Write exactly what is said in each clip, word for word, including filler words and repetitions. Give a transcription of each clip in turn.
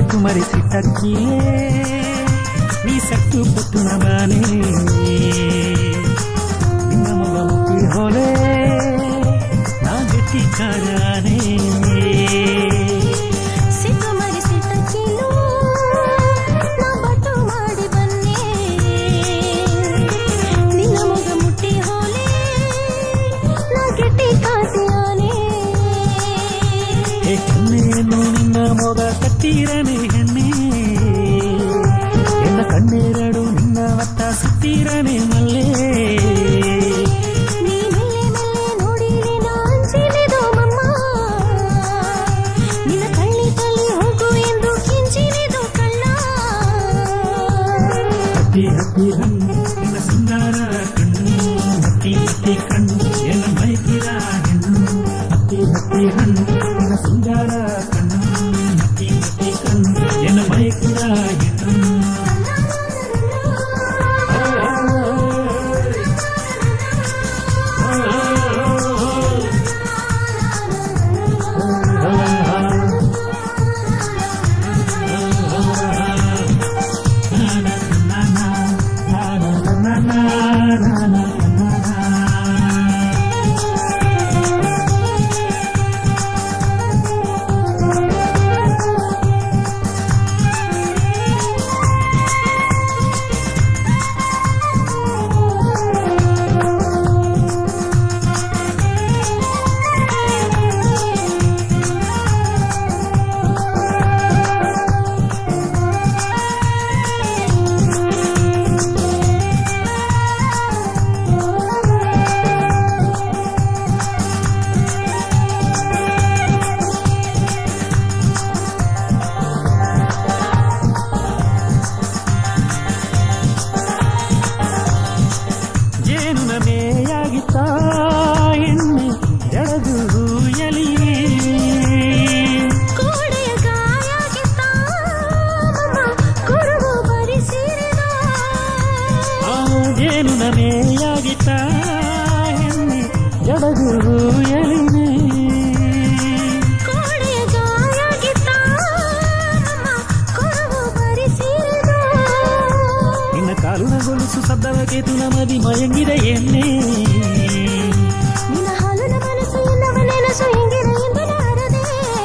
ಸಿಕ್ಕುಮರಿ ಸಿಟ್ಟಕ್ಕಿಯೇ ನೀ ಸಟ್ಟು ಪುಟ್ಟುನ ಬಾನೆ ನಿನ್ನ ಮಗ ಮುಟ್ಟಿ ಹೋಲೆ ನಾ ಗಟ್ಟಿಕಾರನೇ ಸಿಕ್ಕುಮರಿ ಸಿಟ್ಟಕ್ಕಿಯೂ ನಾ ಬಟ್ಟು ಮಾಡಿ ಬನ್ನೆ ನಿನ್ನ ಮಗ ಮುಟ್ಟಿ ಹೋಲೆ ನಾ ಗಟ್ಟಿಕಾಸಿಯಾನೆ ಹೇ ಕಣ್ಣೇನು ನಿನ್ನ ಮೊಗ ಕಟ್ಟಿರನೆ ಹೆಣ್ಣೆ ಎನ್ನ ಕಣ್ಣೆರಡು ನಿನ್ನ ಒತ್ತ ಸುತ್ತಿರನೆ ಮಲ್ಲೆ ನೀ ಮೆಲ್ಲೆ ಮೆಲ್ಲೆ ನೋಡಿರಿ ನಾ ಅಂಚಿನೆದೋ ಮಮ್ಮ ನಿನ್ನ ಕಳ್ಳಿ ತಲ್ಲಿ ಹೋಗು ಎಂದು ಕಿಂಚಿನೆದೋ ಕಳ್ಳ ಹತ್ತಿ ಹತ್ತಿ ಹಣ್ಣು ನಿನ್ನ ಸಿಂಗಾರ ಕಣ್ಣು ಹತ್ತಿ ಹತ್ತಿ ಕಣ್ಣು ಎನ್ನ ಮೈಕಿರ ಹೆಣ್ಣು ಹತ್ತಿ ಹತ್ತಿ ಹಣ್ಣು ನಿನ್ನ ಸಿಂಗಾರ ಕಣ್ಣು ಹತ್ತಿ ಹತ್ತಿ ಕಣ್ಣು ಎನ್ನ ಮೈಕಿರ ಹೆಣ್ಣು ಕಾಲುನಗೊಲಿಸು ಸದ್ದವಗೆ ತುಲಮದಿ ಮಯಂಗಿದ ಎಣ್ಣೆ ನಿನ್ನ ಹಾಲುನ ಮನಸ್ಸು ಎಲ್ಲವ ನೆನಸು ಹಿಂಗಿರ ಎಂಬಲಾರದೆ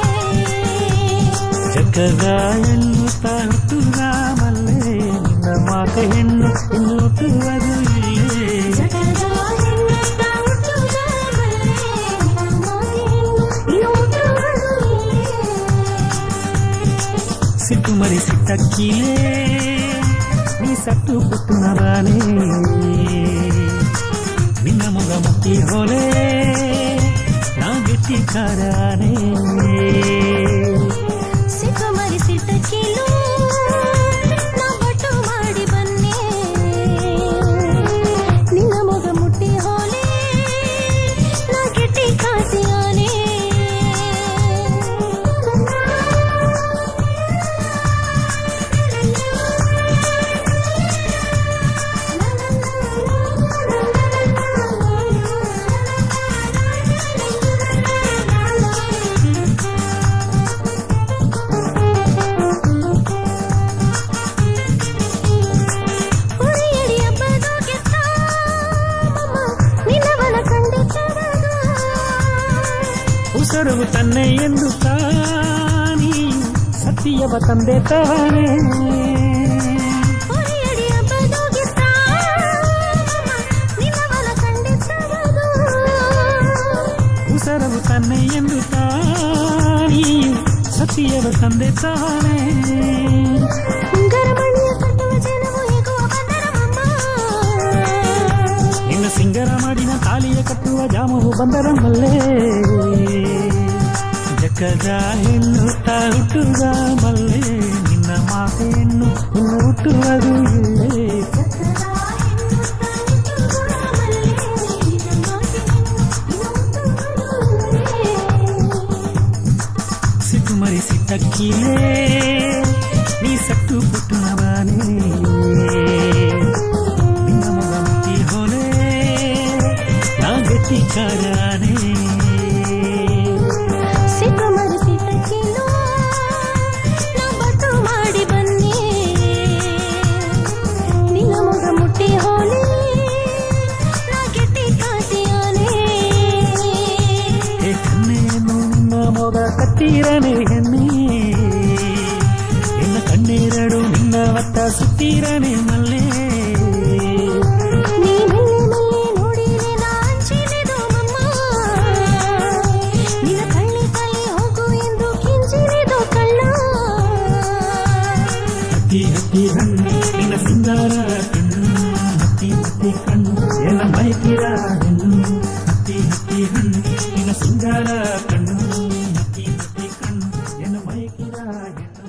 ಚಕ್ಕದ ಎನ್ನುತ್ತಾ ಹುಟ್ಟುವ ಮಲ್ಲೆ ನಿನ್ನ ಮಾತ ಹೆಣ್ಣು ಇನ್ನು ಹುಟ್ಟುವುದು ಇಲ್ಲೇ ಸಿಕ್ಕುಮರಿ ಸಿಟ್ಟಕ್ಕಿಯೇ ನೀ ಸಟ್ಟು ಪುಟ್ಟುನ ಬಾನೆ ನಿನ್ನ ಮೊಗ ಮುಟ್ಟಿ ಹೋಲೆ ನಾ ಗಟ್ಟಿಕಾರನೇ ಸಿಕ್ಕುಮರಿ ಸಿಟ್ಟಕ್ಕಿಯೂ ನಾ ಬಟ್ಟು ಮಾಡಿ ಬನ್ನೆ ನಿನ್ನ ಮೊಗ ಮುಟ್ಟಿ ಹೋಲೆ ನಾ ಗಟ್ಟಿಕಾಸಿಯಾನೆ ಉಸರವು ತನ್ನೆ ಎಂದು ತಾನಿ ಸತ್ಯವ ತಂದೆ ತಾನೇ ಉಸರವು ತನ್ನೆ ಎಂದು ತಾನಿ ಸತ್ಯವ ತಂದೆ ತಾನೇ ನಿನ್ನ ಸಿಂಗರ ಮಾಡಿನ ತಾಲಿಯ ಕಟ್ಟುವ ಜಾಮವು ಬಂದರ ಮಲ್ಲೆ ಜಕ್ಕದ ಹೆಣ್ಣು ತಾ ಹುಟ್ಟುವ ಮಲ್ಲೆ ನಿನ್ನ ಮಾತೆ ಹೆಣ್ಣು ಇನ್ನು ಹುಟ್ಟುವುದು ಇಲ್ಲೇ ಸಿಕ್ಕುಮರಿ ಸಿಟ್ಟಕ್ಕಿಯೇ ನೀ ಸಟ್ಟು ಪುಟ್ಟುನ ಬಾನೆ ನಿನ್ನ ಮಗ ಮುಟ್ಟಿ ಹೋಲೆ ನಾ ಗಟ್ಟಿಕಾರನೇ ಸಿಕ್ಕುಮರಿ ಸಿಟ್ಟಕ್ಕಿಯೂ ನಾ ಬಟ್ಟು ಮೋದ ಕತ್ತೀರನೆ ಹೆಣ್ಣೆ ಎನ್ನ ಕಣ್ಣೀರಡು ನಿನ್ನ ಒತ್ತ ಸುತ್ತೀರನೆ ಮಲ್ಲೆ ನೀ ಮೆಲ್ಲೆ ಮೆಲ್ಲೆ ನೋಡಿರೆ ನಾ ಅಂಚಿನೆದು ಮಮ್ಮ ನಿನ್ನ ಕಳ್ಳಿ ಕಳ್ಳಿ ಹೋಗು ಎಂದು ಕಿಂಚಿನೆದು ಕಳ್ಳ ಹತ್ತಿ ಹತ್ತಿ ಹಣ್ಣು ನಿನ್ನ ಸಿಂಗಾರ ಕಣ್ಣು ಹತ್ತಿ ಹತ್ತಿ ಕಣ್ಣು ಎನ್ನ ಮೈಕಿರ ಹೆಣ್ಣು ಹತ್ತಿ ಹತ್ತಿ ಹಣ್ಣು ನಿನ್ನ ಸಿಂಗಾರ ಕಣ್ಣು ಹತ್ತಿ ಹತ್ತಿ ಕಣ್ಣು ಎನ್ನ ಮೈಕಿರ ಹೆಣ್ಣು